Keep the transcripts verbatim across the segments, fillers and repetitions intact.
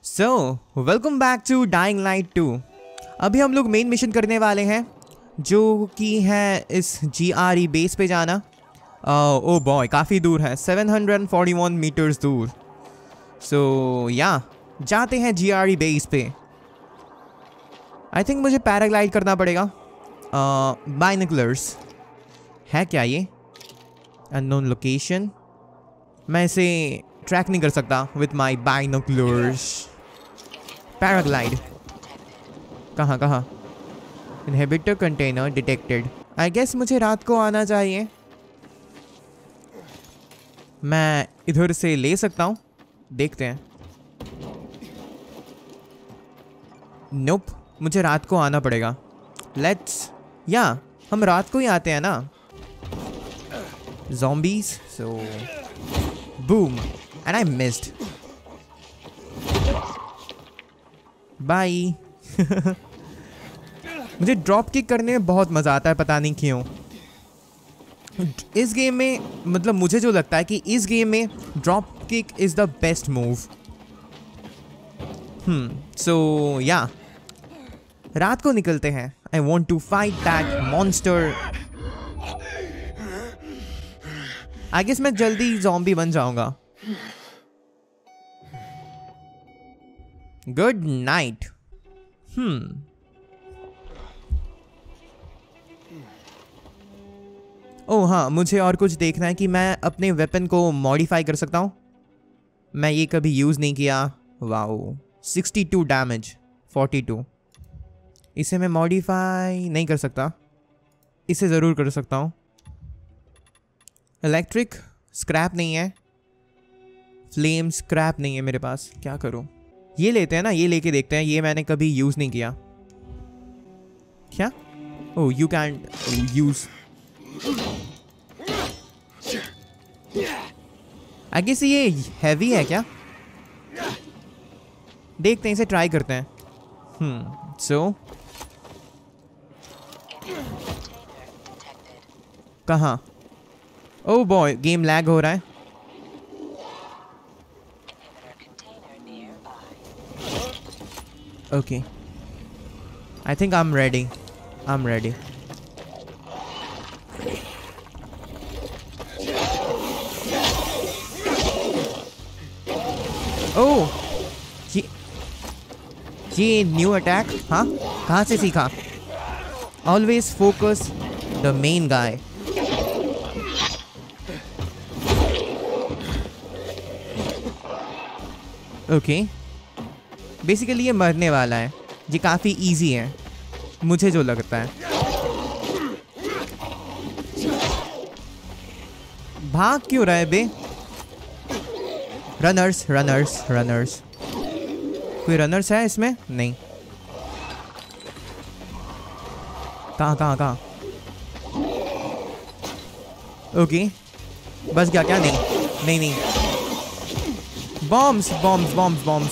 So welcome back to Dying Light two. अभी हम लोग मेन मिशन करने वाले हैं जो कि है इस जी आर ई बेस पे जाना। ओ बॉय काफ़ी दूर है, seven hundred forty one meters दूर। सो या जाते हैं जी आर ई बेस पे। आई थिंक मुझे पैराग्लाइड करना पड़ेगा। बाइनोकुलर्स है क्या ये? Unknown location. मैं इसे ट्रैक नहीं कर सकता विथ माई बाइनोकुलर्स। पैराग्लाइड कहाँ कहाँ? Inhibitor container detected. I guess मुझे रात को आना चाहिए। मैं इधर से ले सकता हूँ, देखते हैं। नोप, मुझे रात को आना पड़ेगा। लेट्स या हम रात को ही आते हैं ना। zombies so boom and I missed. Bye. मुझे ड्रॉप किक करने में बहुत मज़ा आता है, पता नहीं क्यों। इस गेम में मतलब मुझे जो लगता है कि इस गेम में drop kick is the best move. Hmm so yeah रात को निकलते हैं। I want to fight that monster. I guess मैं जल्दी ज़ॉम्बी बन जाऊंगा। Good night. हम्म ओह हाँ, मुझे और कुछ देखना है कि मैं अपने वेपन को मॉडिफाई कर सकता हूँ। मैं ये कभी यूज़ नहीं किया। Wow, sixty two damage, forty two. इसे मैं मॉडिफाई नहीं कर सकता, इसे ज़रूर कर सकता हूँ। इलेक्ट्रिक स्क्रैप नहीं है, फ्लेम स्क्रैप नहीं है मेरे पास। क्या करूं? ये लेते हैं ना, ये लेके देखते हैं। ये मैंने कभी यूज़ नहीं किया। क्या? Oh, you can use. I guess ये हैवी है क्या? देखते हैं, इसे ट्राई करते हैं। हम्म सो कहाँ? ओह बॉय, गेम लैग हो रहा है। Okay, I think I am ready. I am ready. Oh, ये ये न्यू अटैक, हाँ कहाँ से सीखा? Always focus the main guy. Okay, basically ये मरने वाला है। ये काफ़ी इजी है मुझे जो लगता है। भाग क्यों रहा है बे? Runners runners runners. कोई रनर्स है इसमें? नहीं। कहाँ कहाँ कहाँ? ओके, बस गया क्या? नहीं नहीं नहीं। Bombs, bombs, bombs, bombs.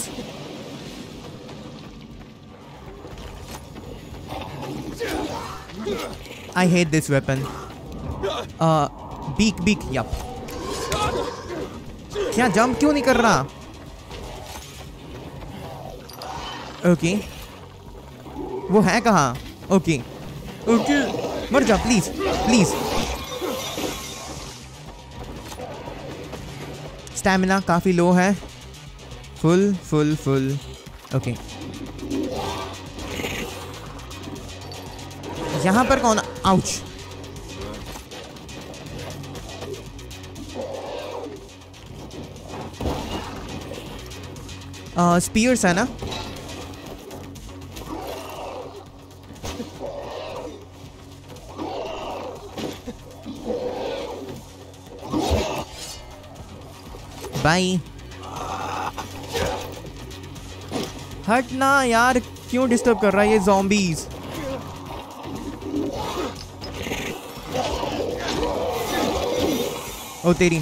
I hate this weapon. Uh, beak, beak, yup. क्या जंप क्यों नहीं कर रहा? ओके, वो है कहाँ? ओके ओके, मर जा प्लीज प्लीज। स्टैमिना काफ़ी लो है। Full full full. ओके, यहाँ पर कौन? आउच। स्पीयर्स है ना? बाय। हटना यार, क्यों डिस्टर्ब कर रहा है ये ज़ॉम्बीज़? ओ तेरी।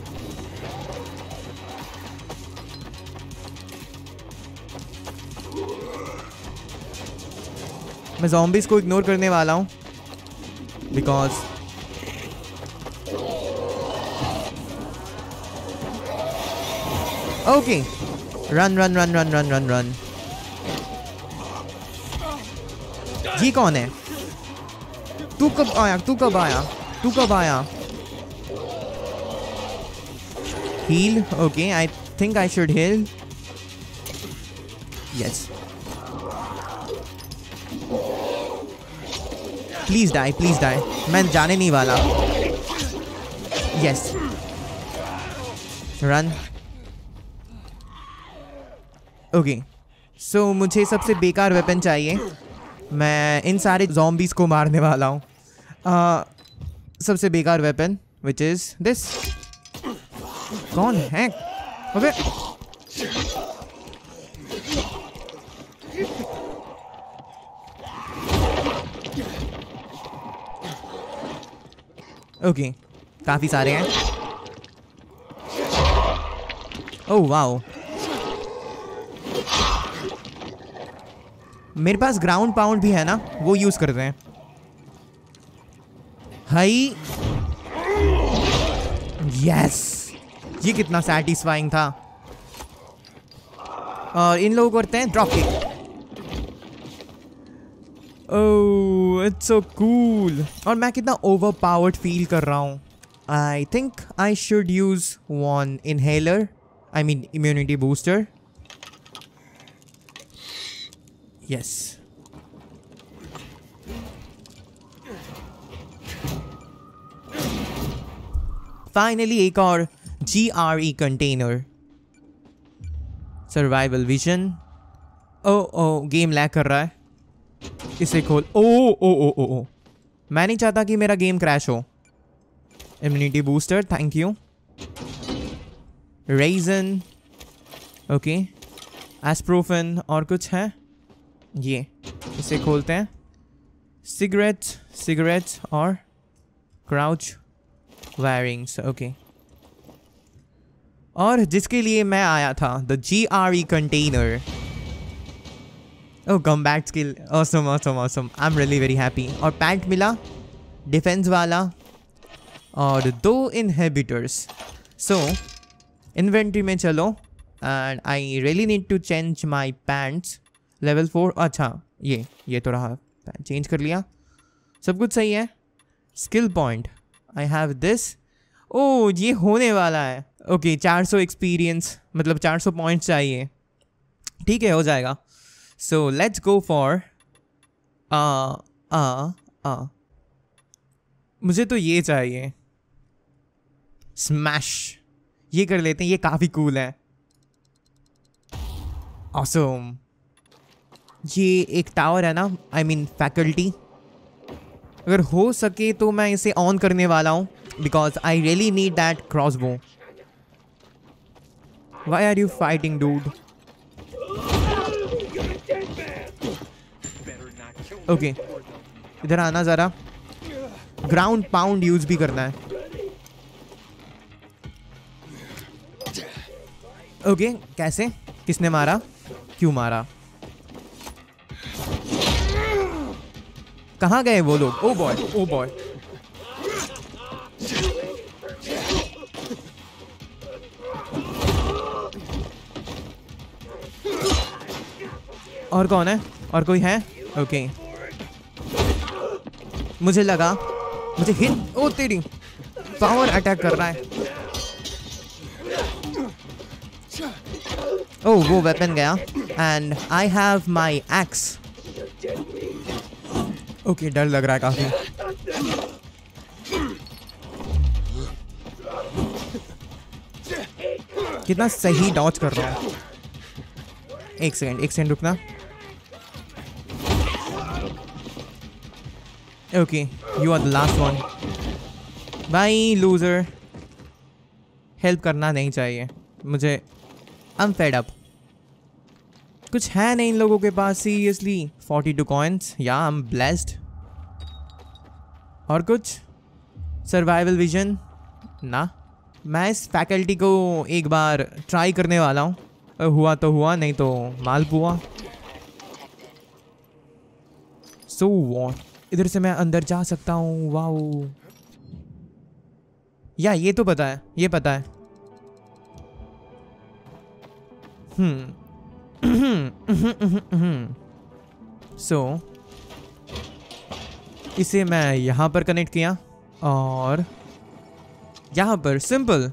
मैं ज़ॉम्बीज़ को इग्नोर करने वाला हूँ because okay run run run run run run run. ये कौन है? तू कब आया? तू कब आया? तू कब आया? Heal. Okay, I think I should heal. Yes, please die, please die. मैं जाने नहीं वाला। Yes, run. ओके, सो मुझे सबसे बेकार वेपन चाहिए। मैं इन सारे ज़ॉम्बीज़ को मारने वाला हूँ। uh, सबसे बेकार वेपन विच इज़ दिस। कौन है? अबे ओके, काफ़ी सारे हैं। ओह वाओ, मेरे पास ग्राउंड पाउंड भी है ना, वो यूज करते हैं। हाई, यस, ये कितना सैटिस्फाइंग था। और इन लोगों को करते हैं drop kick. Oh, it's so cool. और मैं कितना ओवर पावर्ड फील कर रहा हूँ। I think I should use one inhaler, I mean immunity booster. Yes. Finally एक और G R E container. Survival vision. Oh oh game lag कर रहा है, इसे खोल। ओ ओ ओ ओ ओ मैं नहीं चाहता कि मेरा गेम क्रैश हो। Immunity booster, thank you. Resin, okay. एस्प्रोफन, और कुछ है? ये, इसे खोलते हैं। सिगरेट, सिगरेट और क्राउच वायरिंग्स, ओके। और जिसके लिए मैं आया था, the G R E container. Oh, comeback skill, awesome awesome awesome, I am really very happy. और पैंट मिला, डिफेंस वाला, और दो इनहिबिटर्स। सो इन्वेंट्री में चलो, and I really need to change my pants. Level four, अच्छा ये ये तो रहा, चेंज कर लिया, सब कुछ सही है। Skill point, I have this. Oh, ये होने वाला है। ओके, चार सौ एक्सपीरियंस, मतलब चार सौ पॉइंट्स चाहिए। ठीक है, हो जाएगा। सो लेट्स गो फॉर आ आ आ मुझे तो ये चाहिए, स्मैश। ये कर लेते हैं, ये काफ़ी कूल है। ऑसम। ये एक टावर है ना, आई मीन फैकल्टी। अगर हो सके तो मैं इसे ऑन करने वाला हूँ, because I really need that crossbow. Why are you fighting dude? Okay, इधर आना ज़रा। ग्राउंड पाउंड यूज भी करना है। ओके okay, कैसे? किसने मारा? क्यों मारा? कहाँ गए वो लोग? Oh boy, oh boy. और कौन है? और कोई है? ओके, मुझे लगा मुझे हिट। ओ तेरी, पावर अटैक कर रहा है। ओह, वो वेपन गया। And I have my axe. Okay, डर लग रहा है काफी। कितना सही डॉज कर रहा है। एक सेकंड, एक सेकंड रुकना। Okay, you are the last one. Bye loser. Help करना नहीं चाहिए मुझे। I am fed up. कुछ है नहीं इन लोगों के पास, seriously. Forty two coins, yeah I am blessed. और कुछ? सर्वाइवल विजन ना। मैं इस फैकल्टी को एक बार ट्राई करने वाला हूँ। हुआ तो हुआ, नहीं तो मालपुआ। सो व्हाट, इधर से मैं अंदर जा सकता हूँ। वाओ, या ये तो पता है, ये पता है। सो इसे मैं यहाँ पर कनेक्ट किया और यहाँ पर सिंपल।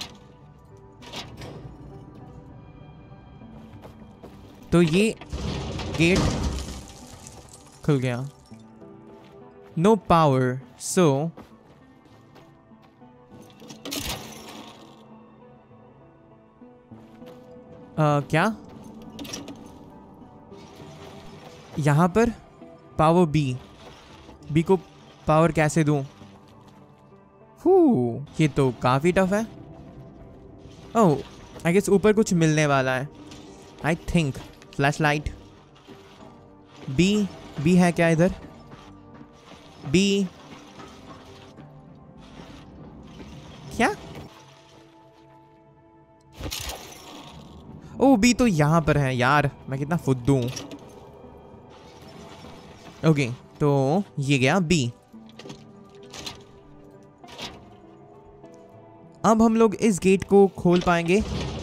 तो ये गेट खुल गया। नो पावर, सो क्या यहाँ पर पावर बी बी को पावर कैसे दूं? हू ये तो काफ़ी टफ है। ओह आई गेस ऊपर कुछ मिलने वाला है। I think flashlight. B B है क्या इधर? बी क्या? ओ बी तो यहाँ पर है यार, मैं कितना फुद्दू हूँ। ओके तो ये गया बी। अब हम लोग इस गेट को खोल पाएंगे।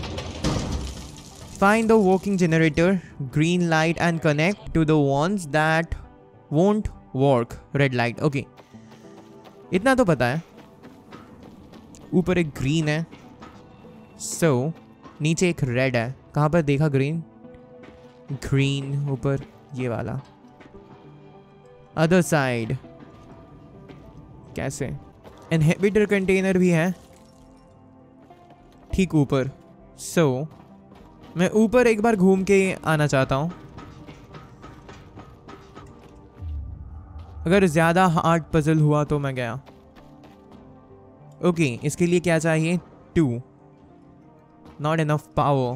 Find the working generator, green light and connect to the ones that won't work, red light. Okay इतना तो पता है। ऊपर एक ग्रीन है, सो so, नीचे एक रेड है। कहाँ पर देखा ग्रीन? ग्रीन ऊपर ये वाला। अदर साइड कैसे? इनहिबिटर कंटेनर भी है ठीक ऊपर। सो so, मैं ऊपर एक बार घूम के आना चाहता हूँ। अगर ज़्यादा हार्ड पजल हुआ तो मैं गया। ओके okay, इसके लिए क्या चाहिए? Two. Not enough power.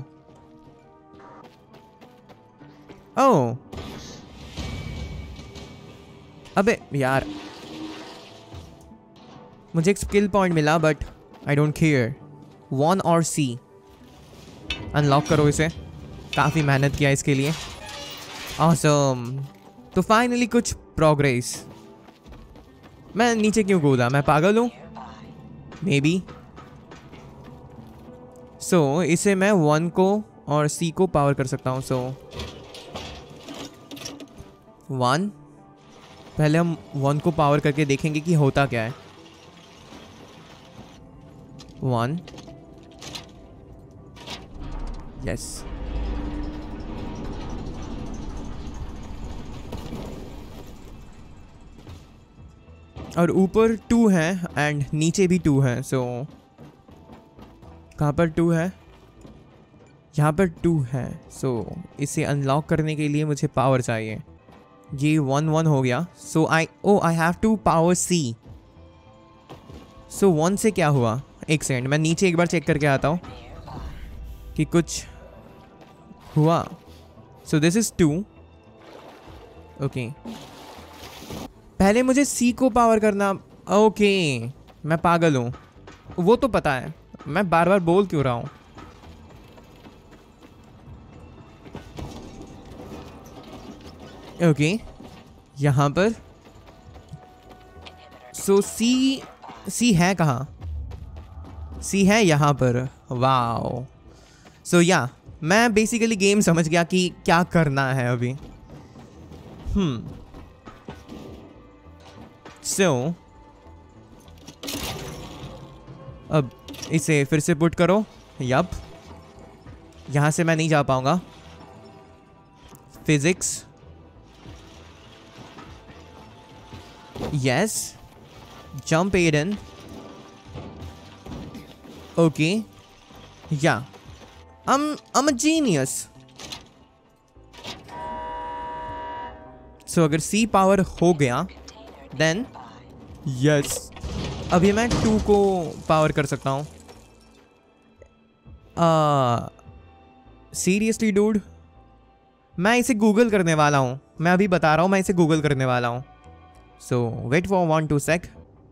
Oh अबे यार, मुझे एक स्किल पॉइंट मिला but I don't care. One और सी अनलॉक करो इसे। काफ़ी मेहनत किया इसके लिए। ऑसम। तो फाइनली कुछ प्रोग्रेस। मैं नीचे क्यों कूदा? मैं पागल हूँ मे बी। सो इसे मैं वन को और सी को पावर कर सकता हूँ। सो वन, पहले हम वन को पावर करके देखेंगे कि होता क्या है। One, yes. और ऊपर टू है एंड नीचे भी टू है। सो कहाँ पर टू है? यहाँ पर टू है। सो इसे अनलॉक करने के लिए मुझे पावर चाहिए। ये वन वन हो गया। So I oh I have to power C. So one से क्या हुआ? एक सेकंड, मैं नीचे एक बार चेक करके आता हूँ कि कुछ हुआ। So this is two. Okay पहले मुझे सी को पावर करना। ओके okay, मैं पागल हूँ, वो तो पता है। मैं बार बार बोल क्यों रहा हूँ? ओके okay, यहाँ पर सो सी सी है कहाँ? सी है यहाँ पर। वाओ। सो या मैं बेसिकली गेम समझ गया कि क्या करना है अभी। हम्म सो अब इसे फिर से पुट करो। यप, यहाँ से मैं नहीं जा पाऊंगा। Physics, yes. Jump Aiden. Okay yeah I'm I'm a genius. So अगर C पावर हो गया देन यस, अभी मैं टू को पावर कर सकता हूँ। सीरियसली डूड, मैं इसे गूगल करने वाला हूँ। मैं अभी बता रहा हूँ, मैं इसे गूगल करने वाला हूँ। So wait for one two sec.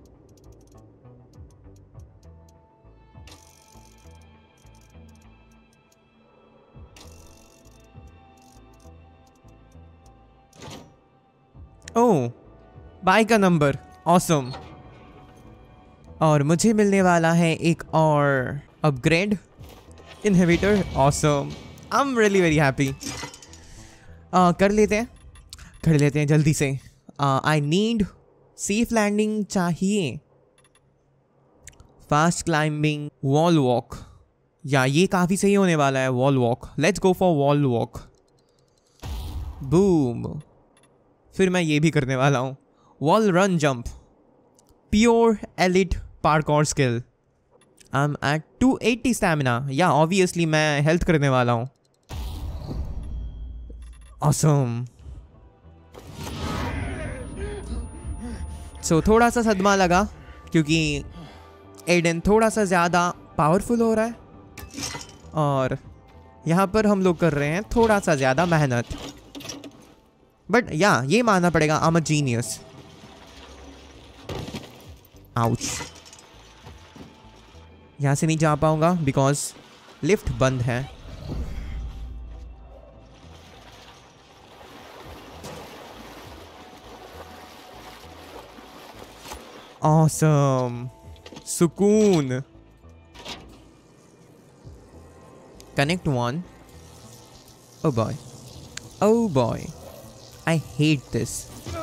Oh, बाई का नंबर, ऑसम। और मुझे मिलने वाला है एक और upgrade inhibitor, awesome. I am really very happy. कर लेते हैं कर लेते हैं जल्दी से। आई नीड सेफ लैंडिंग चाहिए, fast climbing, wall walk, yeah ये काफ़ी सही होने वाला है wall walk. Let's go for wall walk. Boom. फिर मैं ये भी करने वाला हूँ, wall run jump, pure elite parkour skill. I am at two eighty stamina, yeah obviously मैं हेल्थ करने वाला हूँ। ऑसम। सो थोड़ा सा सदमा लगा क्योंकि एडन थोड़ा सा ज़्यादा पावरफुल हो रहा है और यहाँ पर हम लोग कर रहे हैं थोड़ा सा ज़्यादा मेहनत। बट या ये मानना पड़ेगा, I am a genius. Ouch. यहाँ से नहीं जा पाऊंगा बिकॉज लिफ्ट बंद है। ऑसम। सुकून। Connect one. Oh boy, oh boy, I hate this.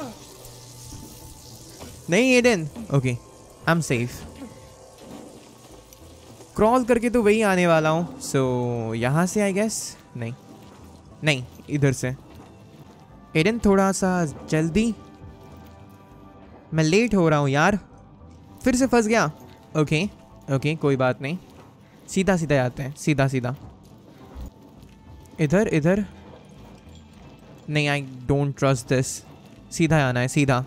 नहीं Aiden, okay, I am safe. Crawl करके तो वही आने वाला हूँ, सो so, यहाँ से आई गेस। नहीं नहीं, इधर से। एडन थोड़ा सा जल्दी, मैं लेट हो रहा हूँ यार। फिर से फंस गया। ओके ओके, कोई बात नहीं, सीधा सीधा जाते हैं, सीधा सीधा। इधर इधर नहीं, आई डोंट ट्रस्ट दिस। सीधा आना है, सीधा।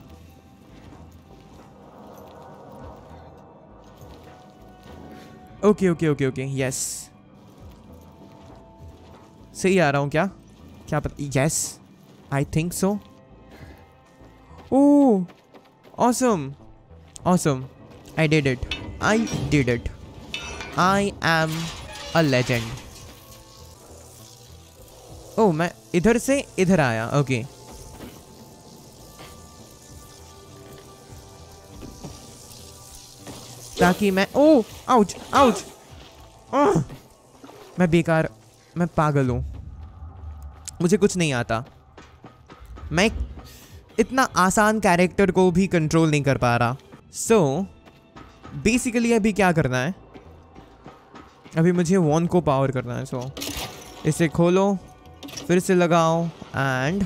Okay okay okay okay, yes. सही आ रहा हूँ क्या? क्या पता। Yes, I think so. Oh awesome awesome, I did it, I did it, I am a legend. Oh, मैं इधर से इधर आया। ओके, ताकि मैं, ओह आउच आउच, मैं बेकार, मैं पागल हूँ, मुझे कुछ नहीं आता। मैं इतना आसान कैरेक्टर को भी कंट्रोल नहीं कर पा रहा। सो बेसिकली अभी क्या करना है, अभी मुझे वॉन को पावर करना है। सो so, इसे खोलो, फिर से लगाओ and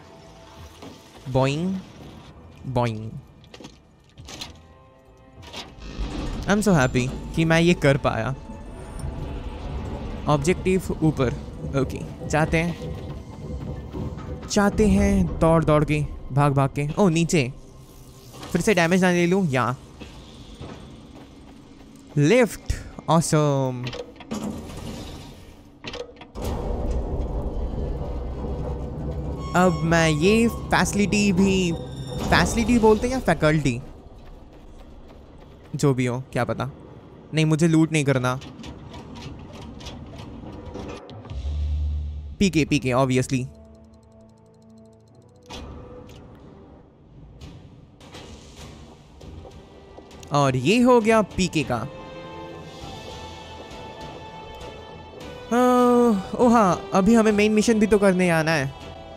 boing boing. I am so happy कि मैं ये कर पाया। ऑब्जेक्टिव ऊपर। ओके, जाते हैं चाहते हैं दौड़ दौड़ के, भाग भाग के। ओ नीचे, फिर से डैमेज ना ले लूँ। यहाँ लिफ्ट, ऑसम। अब मैं ये फैसिलिटी भी, फैसिलिटी बोलते हैं या फैकल्टी, जो भी हो, क्या पता। नहीं, मुझे लूट नहीं करना। PK PK obviously. और ये हो गया पीके का। ओ हाँ, अभी हमें मेन मिशन भी तो करने आना है।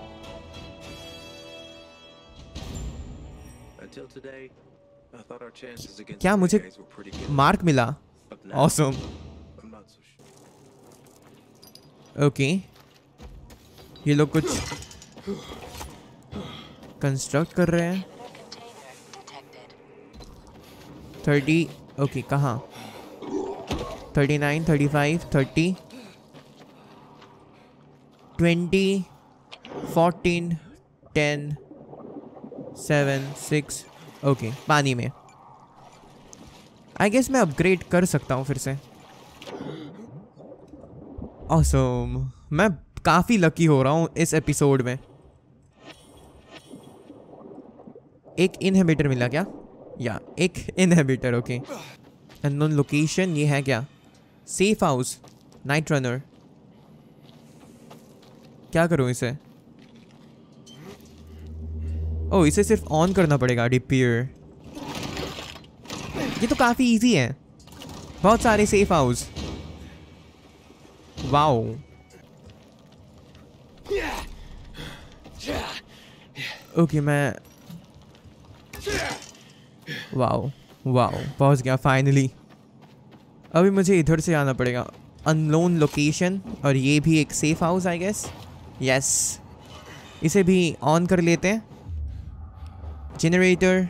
क्या मुझे मार्क मिला? ऑसम। ओके, ये लोग कुछ कंस्ट्रक्ट कर रहे हैं। थर्टी, ओके, कहाँ? Thirty nine, thirty five, thirty, twenty, fourteen, ten, seven, six. Okay, पानी में। आई गेस मैं अपग्रेड कर सकता हूँ फिर से। ऑसम, मैं काफ़ी लकी हो रहा हूँ इस एपिसोड में। एक इनहिबिटर मिला क्या? या एक इनहिबिटर। Okay, unknown location. ये है क्या? Safe house, night runner. क्या करूँ इसे? ओह, इसे सिर्फ ऑन करना पड़ेगा। डिपियर। ये तो काफ़ी इजी है। बहुत सारे सेफ हाउस। वाओ, ओके मैं वाओ वाओ पहुंच गया फाइनली। अभी मुझे इधर से आना पड़ेगा, अननोन लोकेशन, और ये भी एक safe house I guess. Yes, इसे भी ऑन कर लेते हैं। जनरेटर।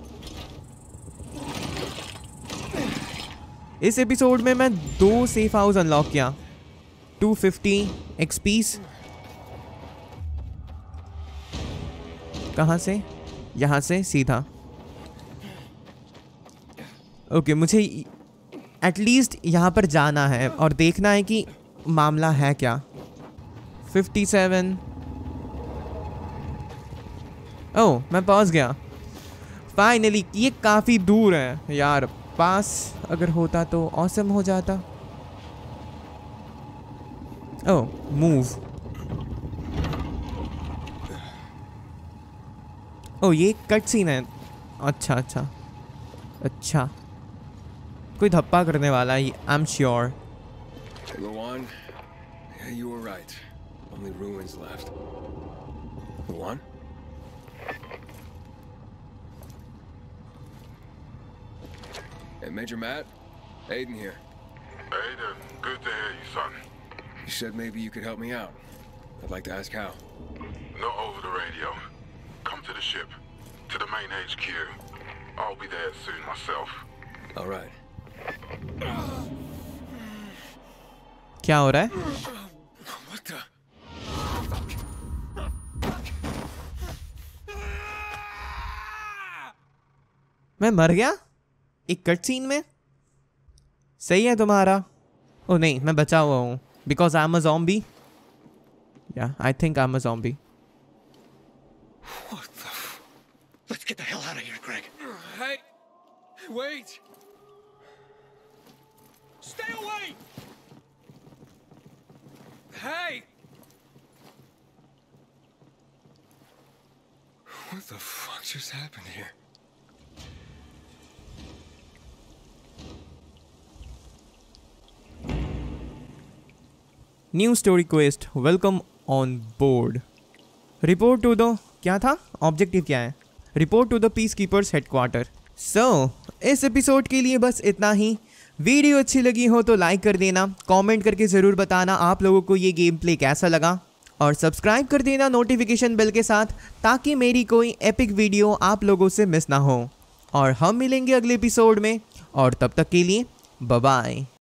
इस एपिसोड में मैं दो सेफ हाउस अनलॉक किया, टू फिफ्टी एक्सपीस। कहाँ से? यहाँ से सीधा। ओके okay, मुझे एटलीस्ट यहाँ पर जाना है और देखना है कि मामला है क्या। Fifty seven. ओह मैं पहुँच गया फाइनली। ये काफ़ी दूर है यार, पास अगर होता तो ऑसम हो जाता। ओह मूव। ओह ये कट सीन है। अच्छा अच्छा अच्छा, कोई धप्पा करने वाला है, I am sure. Luan, yeah, you were right. Only ruins left. Luan? Hey, Major Matt. Aiden here. Aiden, good to hear you, son. You said maybe you could help me out. I'd like to ask how. Not over the radio. Come to the ship, to the main H Q. I'll be there soon myself. All right. क्या हो रहा है? What the? मैं मर गया एक cut scene में? सही है तुम्हारा। ओ नहीं, मैं बचा हुआ हूँ because I am a zombie. Yeah I think I am a zombie. What the? F Let's get the hell out of here, Greg. Hey, wait. Stay away. Hey. What the fuck just happened here? New story quest, welcome on board. Report to the, क्या था objective, क्या है? Report to the peacekeepers headquarter. So इस episode के लिए बस इतना ही। Video अच्छी लगी हो तो लाइक कर देना, कमेंट करके ज़रूर बताना आप लोगों को ये गेम प्ले कैसा लगा, और सब्सक्राइब कर देना नोटिफिकेशन बेल के साथ ताकि मेरी कोई एपिक वीडियो आप लोगों से मिस ना हो। और हम मिलेंगे अगले एपिसोड में, और तब तक के लिए बाय बाय।